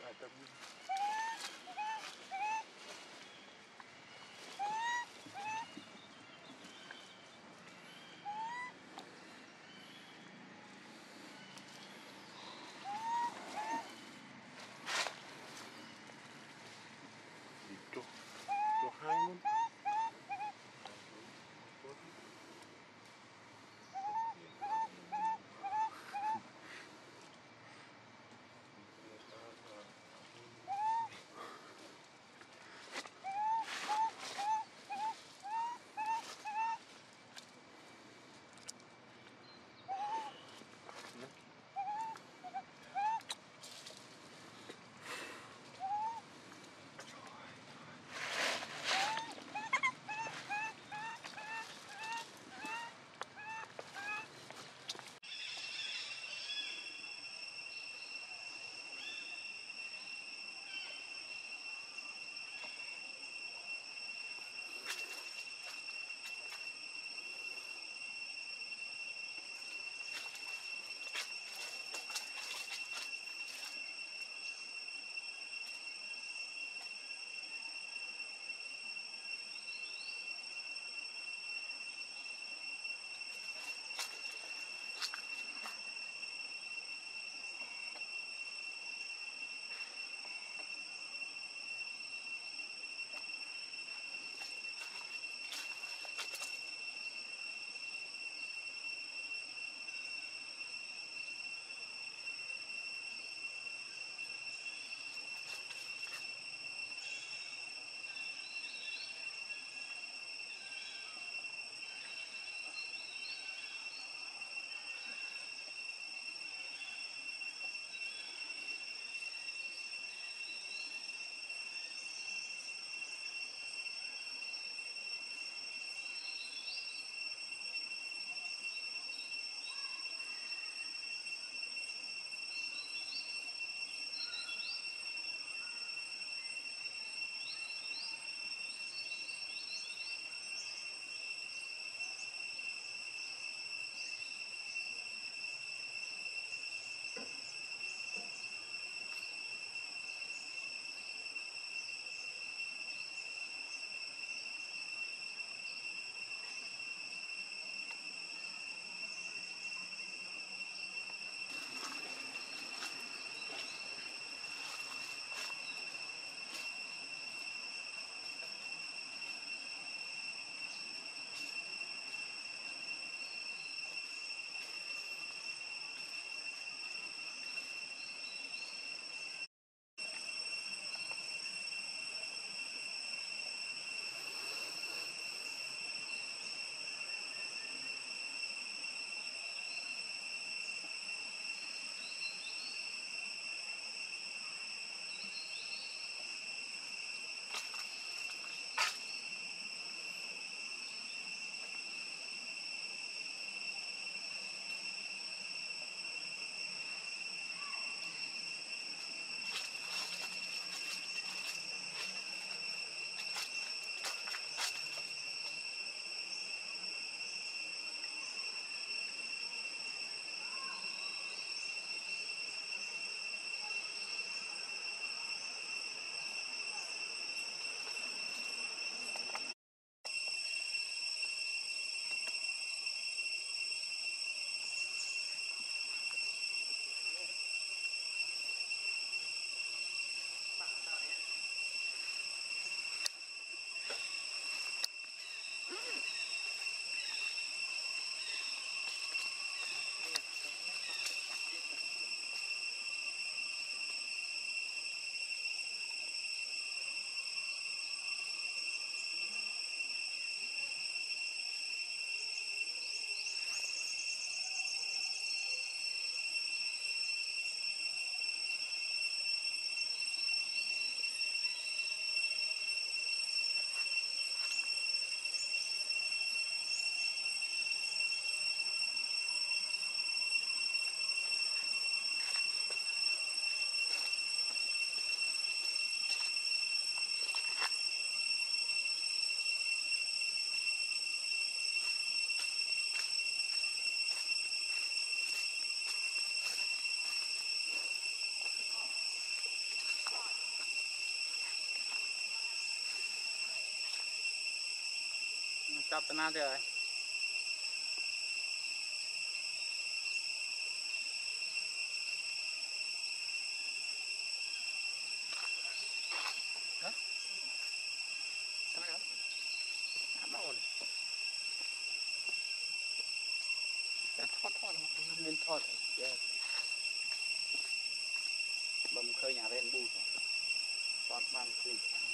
Adam. Dito. Ito hangin. chọc tên nào thế rồi hả cái này hả đâu rồi thoát nên thoát bầm khơi nhà bên bu thoát ban khi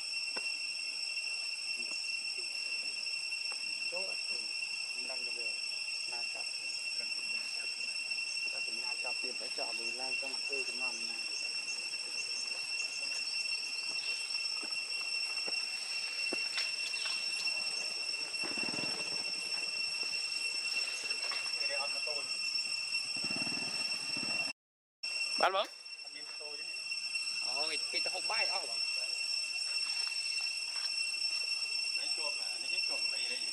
chỗ đang về na chặt ta cũng na chặt tiền phải chọn rồi lang trong tư cái năm này bán bóng cái hộp bay áo bóng mấy chôm là nó chỉ chôm đây đấy gì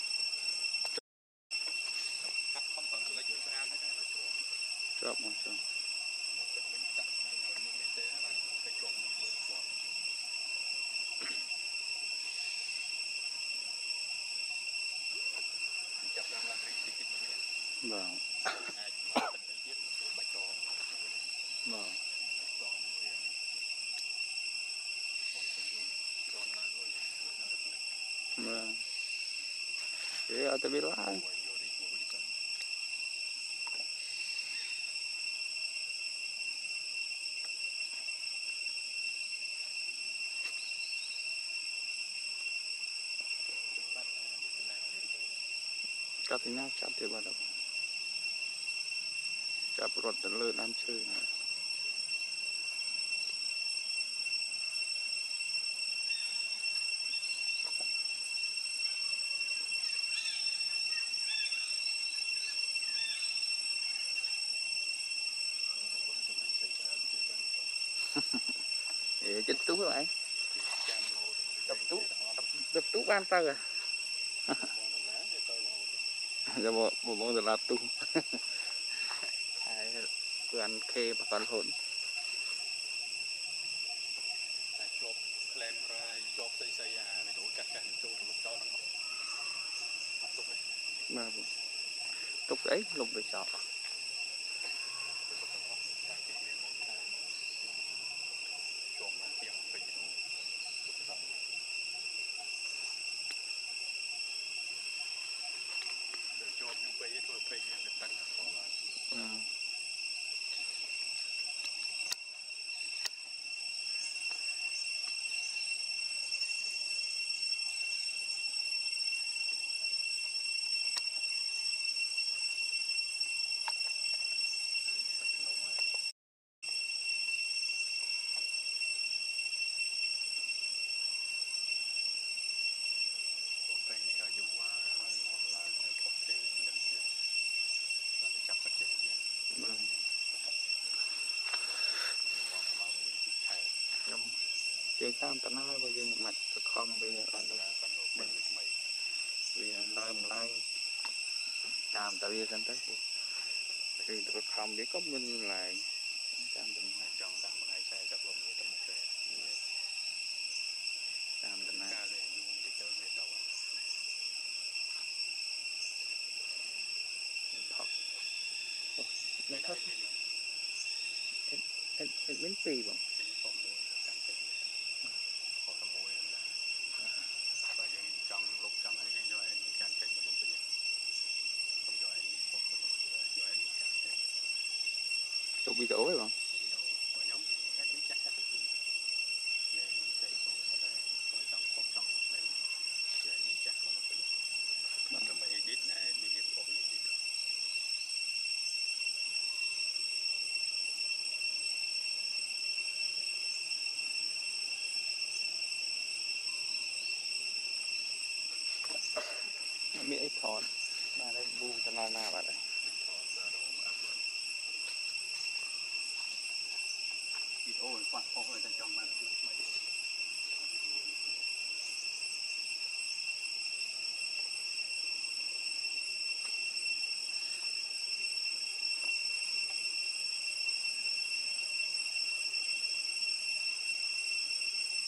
cắt không phần từ lấy chuột ra nó là chuột chôm một chôm một cái miếng tắc hay là miếng bên té là cái chuột một chuột chặt ra là cái vâng vâng vâng thế ở tới biết lại các tính nào chặt thì bắt đầu chặt rọt đến lợn ăn chơi này chết tú các bạn đập tú ban tơ à giờ một món là tu cứ ăn kê và toàn hỗn chụp lem ra chụp xây à mấy tủ cắt cắt chụp một chỗ nó túc ấy lục để chọn chơi tam tận hai bây giờ mặt không bây giờ lai tam tại vì thân tới thì tôi không biết có mình lại tam tận hai chọn tạm một hai xe chắc luôn người ta một xe tam tận hai thật thật miếng pì bằng lúc trong ấy cho em can kênh mà lúc thứ nhất không cho em cho em can kênh lúc bị đổ phải không và nhóm các biết chắc chắc nên mình xây của nó đấy ở trong không trong đấy cho em chặt mà nó bị rồi mà edit này đi điểm ổn đi được mỹ ít thon mà đây bu cho nó na vào đây ít ôi quạt ôi trong mà